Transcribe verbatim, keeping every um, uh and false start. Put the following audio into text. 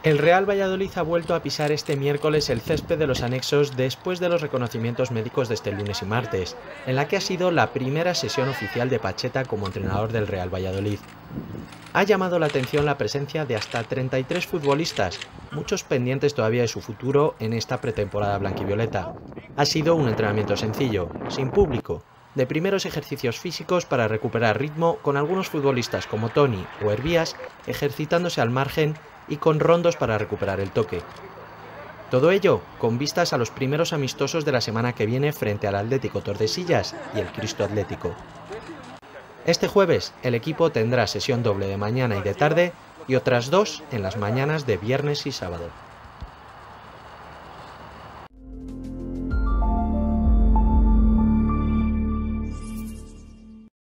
El Real Valladolid ha vuelto a pisar este miércoles el césped de los anexos después de los reconocimientos médicos de este lunes y martes, en la que ha sido la primera sesión oficial de Pacheta como entrenador del Real Valladolid. Ha llamado la atención la presencia de hasta treinta y tres futbolistas, muchos pendientes todavía de su futuro en esta pretemporada blanquivioleta. Ha sido un entrenamiento sencillo, sin público, de primeros ejercicios físicos para recuperar ritmo, con algunos futbolistas como Toni o Hervías ejercitándose al margen y con rondos para recuperar el toque. Todo ello con vistas a los primeros amistosos de la semana que viene frente al Atlético Tordesillas y el Cristo Atlético. Este jueves el equipo tendrá sesión doble de mañana y de tarde y otras dos en las mañanas de viernes y sábado.